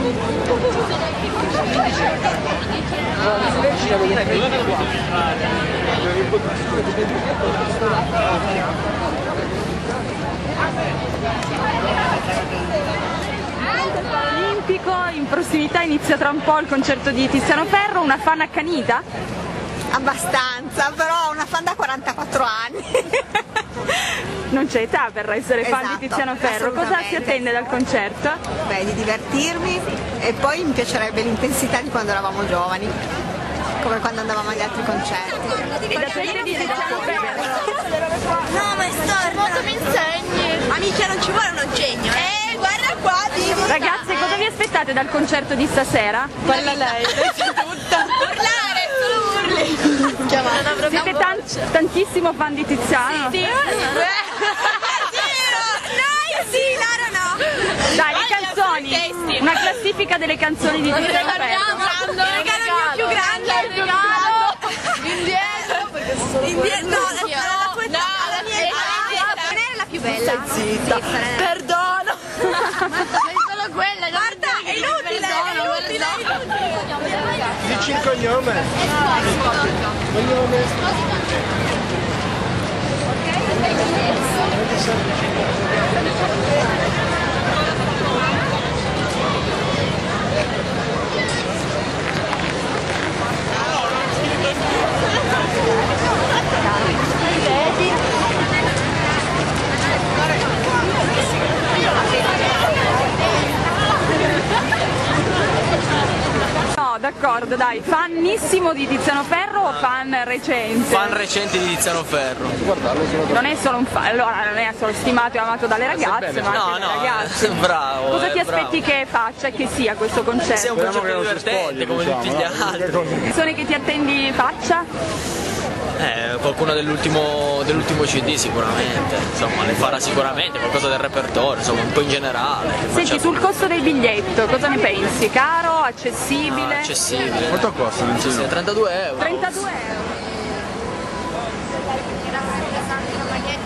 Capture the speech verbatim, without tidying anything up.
Olimpico, in prossimità inizia tra un po' il concerto di Tiziano Ferro, una fan accanita? Abbastanza, però una fan da quarantaquattro anni. Non c'è età per essere fan Esatto, di Tiziano Ferro, cosa si attende dal concerto? Beh, di divertirmi e poi mi piacerebbe l'intensità di quando eravamo giovani, come quando andavamo agli altri concerti. E da te di Tiziano Ferro? No, ma è storto, mi insegni! Amica, non ci vuole uno genio, eh? guarda qua, dimmi! Ragazze, cosa vi aspettate dal concerto di stasera? Parla lei, tutta! Urlare, solo urli! Siete tan- tantissimo fan di Tiziano? Sì, sì! Noi sì, loro no! Dai, le canzoni! Una classifica delle canzoni di Tiziano Ferro. Il regalo mio più grande! Il regalo! Indietro! Perché sono indietro! No, la tua età! La mia età! Non era la più bella! Stai zitta! Perdono! Sei solo quella! Guarda, è inutile! È inutile! Dici il cognome? Cognome? No, d'accordo, dai, fanissimo di Tiziano Ferro o fan recente? Fan recenti di Tiziano Ferro. Non è solo un fan, allora non è solo stimato e amato dalle ragazze, ma No, anche no, dalle ragazze. bravo. Cosa ti eh, aspetti bravo. che faccia e che sia questo concerto? Sia un concerto divertente come tutti gli altri. Canzoni che ti attendi faccia? Eh, qualcuno dell'ultimo dell'ultimo C D sicuramente, insomma, ne farà sicuramente, qualcosa del repertorio, insomma, un po' in generale. Senti, sul costo del biglietto, cosa ne pensi? Caro? Accessibile? Ah, accessibile. Quanto costa? Non Sì, trentadue euro. trentadue euro.